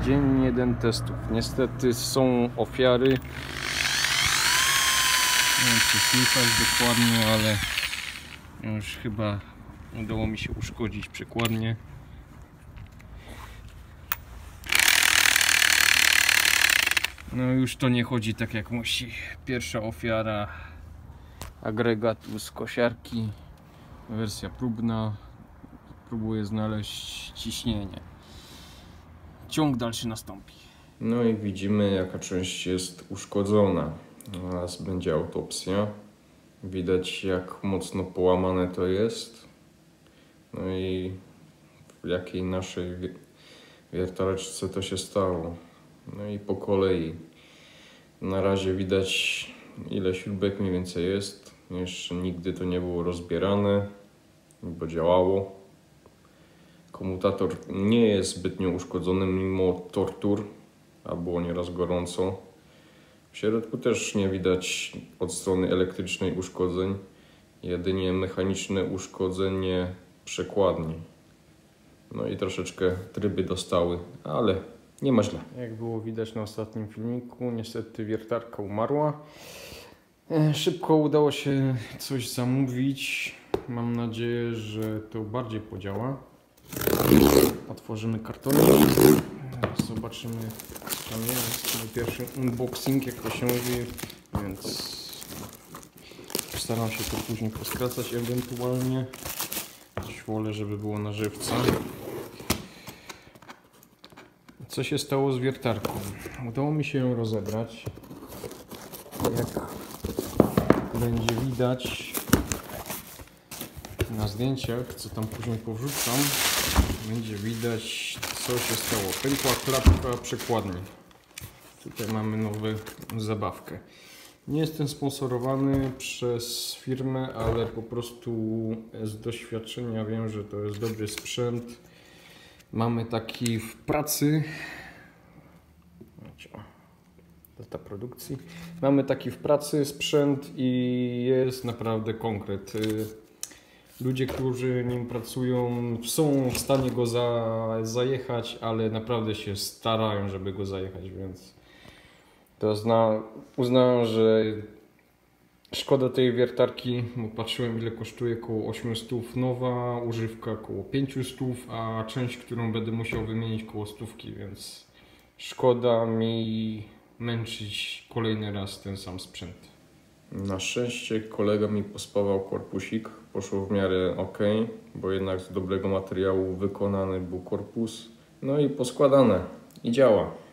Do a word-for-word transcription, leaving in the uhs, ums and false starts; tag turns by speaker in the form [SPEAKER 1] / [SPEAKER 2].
[SPEAKER 1] Dzień jeden testów. Niestety są ofiary. Nie wiem, czy słychać dokładnie, ale już chyba udało mi się uszkodzić przekładnię. No już to nie chodzi tak jak musi. Pierwsza ofiara agregatu z kosiarki. Wersja próbna. Próbuję znaleźć ciśnienie. Ciąg dalszy nastąpi. No i widzimy, jaka część jest uszkodzona. Teraz będzie autopsja. Widać, jak mocno połamane to jest. No i w jakiej naszej wiertareczce to się stało. No i po kolei. Na razie widać, ile śrubek mniej więcej jest. Jeszcze nigdy to nie było rozbierane, bo działało. Komutator nie jest zbytnio uszkodzony mimo tortur, a było nieraz gorąco. W środku też nie widać od strony elektrycznej uszkodzeń, jedynie mechaniczne uszkodzenie przekładni. No i troszeczkę tryby dostały, ale nie ma źle. Jak było widać na ostatnim filmiku, niestety wiertarka umarła. Szybko udało się coś zamówić. Mam nadzieję, że to bardziej podziała. Otworzymy kartonik. Zobaczymy, co tam jest. Mój pierwszy unboxing, jak to się mówi, więc postaram się to później poskracać ewentualnie. Coś wolę, żeby było na żywca. Co się stało z wiertarką? Udało mi się ją rozebrać. Jak będzie widać na zdjęciach, co tam później powrzucam, będzie widać, co się stało. Pękła klapka przekładni. Tutaj mamy nową zabawkę. Nie jestem sponsorowany przez firmę, ale po prostu z doświadczenia wiem, że to jest dobry sprzęt. Mamy taki w pracy. Data produkcji. Mamy taki w pracy sprzęt i jest naprawdę konkret. Ludzie, którzy nim pracują, są w stanie go za, zajechać, ale naprawdę się starają, żeby go zajechać, więc to zna, uznałem, że szkoda tej wiertarki, bo patrzyłem, ile kosztuje, około osiemset nowa, używka około pięćset, a część, którą będę musiał wymienić, koło stówki, więc szkoda mi męczyć kolejny raz ten sam sprzęt. Na szczęście kolega mi pospawał korpusik, poszło w miarę ok, bo jednak z dobrego materiału wykonany był korpus. No i poskładane i działa.